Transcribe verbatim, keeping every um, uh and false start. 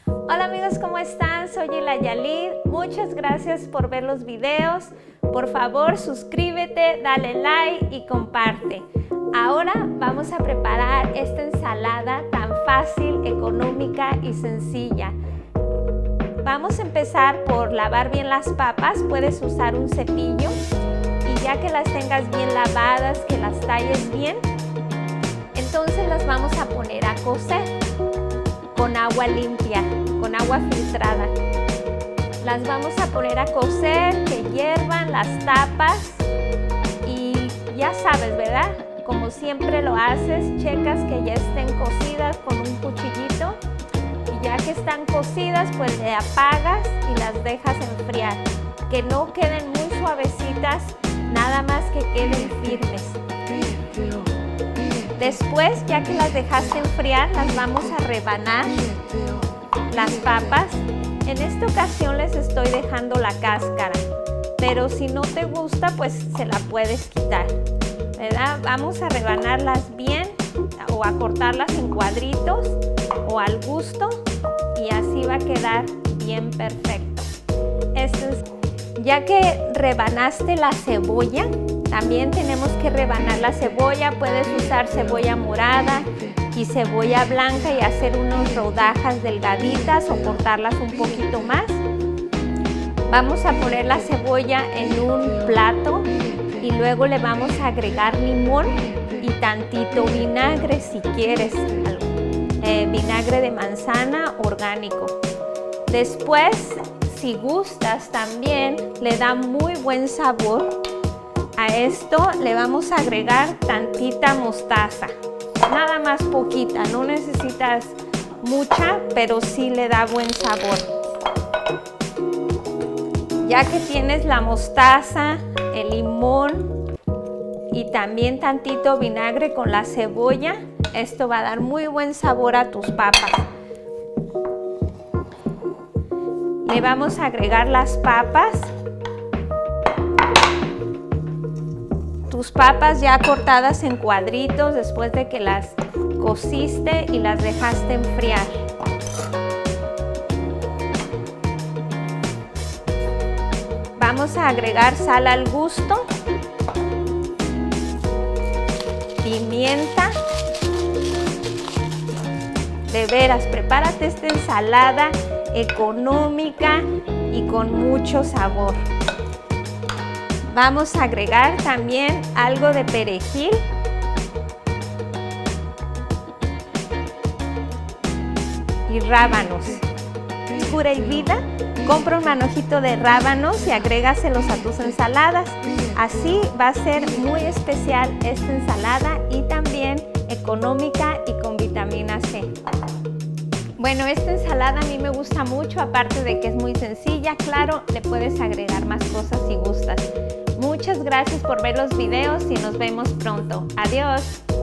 Hola amigos, ¿cómo están? Soy Ila Yalid. Muchas gracias por ver los videos. Por favor, suscríbete, dale like y comparte. Ahora vamos a preparar esta ensalada tan fácil, económica y sencilla. Vamos a empezar por lavar bien las papas. Puedes usar un cepillo y ya que las tengas bien lavadas, que las talles bien, entonces las vamos a poner a cocer con agua limpia, con agua filtrada. Las vamos a poner a cocer, que hiervan, las tapas y ya sabes, ¿verdad? Como siempre lo haces, checas que ya estén cocidas con un cuchillito y ya que están cocidas, pues le apagas y las dejas enfriar. Que no queden muy suavecitas, nada más que queden firmes. Después, ya que las dejaste enfriar, las vamos a rebanar, las papas. En esta ocasión les estoy dejando la cáscara, pero si no te gusta, pues se la puedes quitar, ¿verdad? Vamos a rebanarlas bien o a cortarlas en cuadritos o al gusto y así va a quedar bien perfecto. Esto es, ya que rebanaste la cebolla, también tenemos que rebanar la cebolla. Puedes usar cebolla morada y cebolla blanca y hacer unas rodajas delgaditas o cortarlas un poquito más. Vamos a poner la cebolla en un plato y luego le vamos a agregar limón y tantito vinagre si quieres, eh, vinagre de manzana orgánico. Después, si gustas también, le da muy buen sabor. A esto le vamos a agregar tantita mostaza, nada más poquita, no necesitas mucha, pero sí le da buen sabor. Ya que tienes la mostaza, el limón y también tantito vinagre con la cebolla, esto va a dar muy buen sabor a tus papas. Le vamos a agregar las papas. Tus papas ya cortadas en cuadritos después de que las cociste y las dejaste enfriar. Vamos a agregar sal al gusto, pimienta. De veras, prepárate esta ensalada económica y con mucho sabor. Vamos a agregar también algo de perejil y rábanos. Pura y vida, compra un manojito de rábanos y agrégaselos a tus ensaladas. Así va a ser muy especial esta ensalada y también económica y con vitamina C. Bueno, esta ensalada a mí me gusta mucho, aparte de que es muy sencilla. Claro, le puedes agregar más cosas si gustas. Muchas gracias por ver los videos y nos vemos pronto. Adiós.